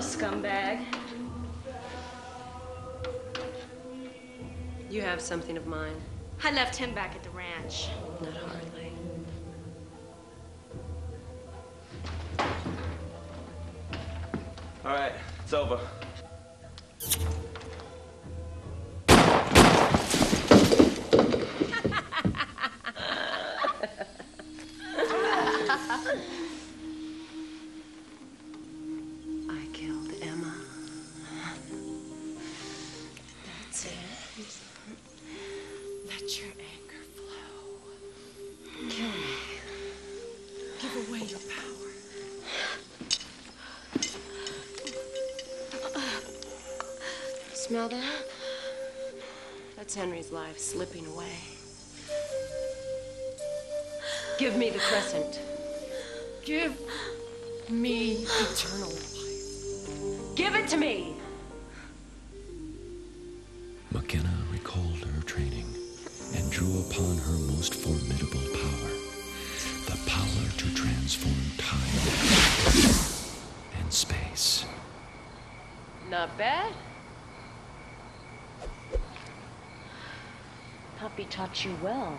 scumbag. You have something of mine. I left him back at the ranch. Not hardly. All right, it's over. I killed Emma. That's it. Let your anger flow. Kill me. Give away your power. Smell that? That's Henry's life slipping away. Give me the crescent. Give me eternal life. Give it to me! McKenna recalled her training and drew upon her most formidable power, the power to transform time and space. Not bad. Puppy taught you well.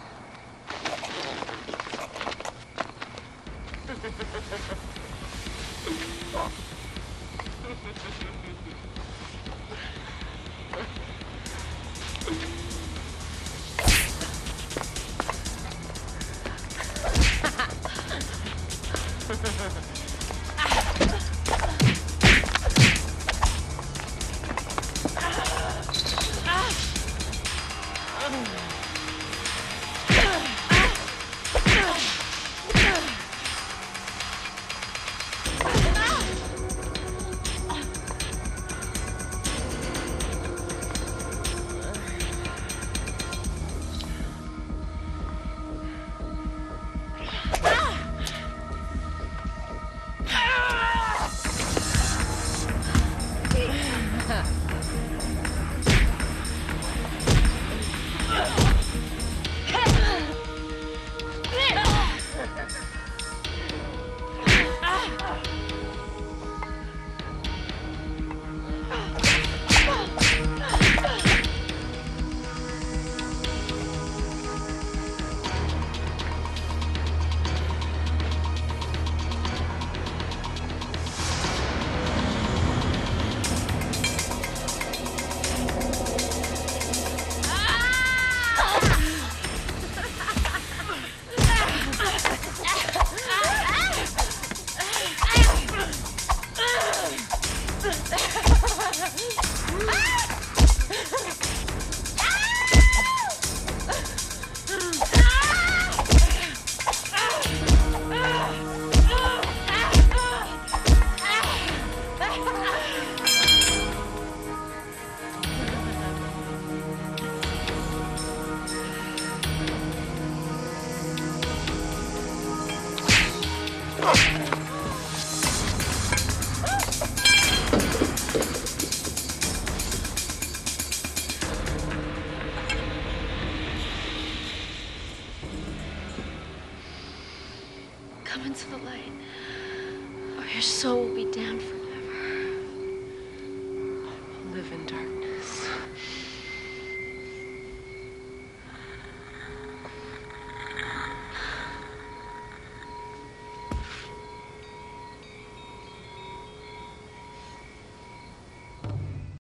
Come into the light, or your soul will be damned forever. Live in darkness.